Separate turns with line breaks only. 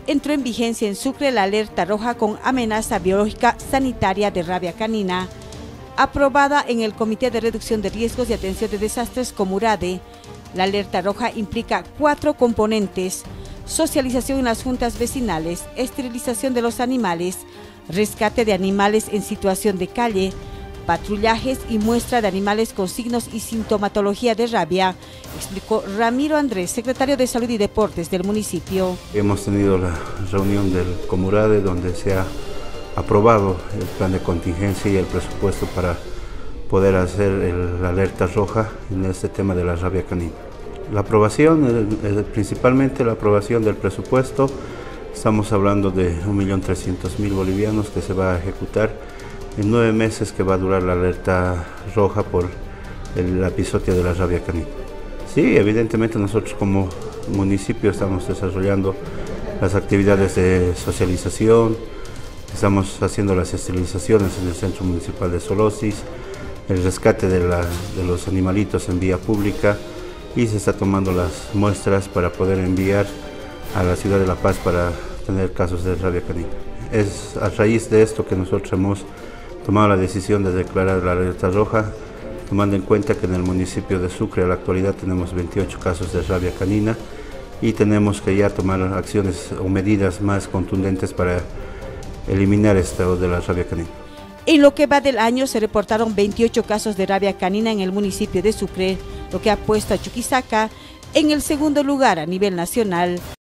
entró en vigencia en Sucre la alerta roja con amenaza biológica sanitaria de rabia canina, aprobada en el Comité de Reducción de Riesgos y Atención de Desastres Comurade. La alerta roja implica 4 componentes: socialización en las juntas vecinales, esterilización de los animales, rescate de animales en situación de calle, patrullajes y muestra de animales con signos y sintomatología de rabia, explicó Ramiro Andrés, secretario de Salud y Deportes del municipio.
Hemos tenido la reunión del Comurade donde se ha aprobado el plan de contingencia y el presupuesto para poder hacer la alerta roja en este tema de la rabia canina. La aprobación, principalmente la aprobación del presupuesto, estamos hablando de 1.300.000 bolivianos que se va a ejecutar en 9 meses que va a durar la alerta roja por la epizootía de la rabia canina. Sí, evidentemente nosotros como municipio estamos desarrollando las actividades de socialización, estamos haciendo las esterilizaciones en el Centro Municipal de Zoonosis, el rescate de los animalitos en vía pública y se está tomando las muestras para poder enviar a la ciudad de La Paz para tener casos de rabia canina. Es a raíz de esto que nosotros hemos tomado la decisión de declarar la alerta roja, tomando en cuenta que en el municipio de Sucre a la actualidad tenemos 28 casos de rabia canina y tenemos que ya tomar acciones o medidas más contundentes para eliminar esto de la rabia canina.
En lo que va del año se reportaron 28 casos de rabia canina en el municipio de Sucre, lo que ha puesto a Chuquisaca en el segundo lugar a nivel nacional.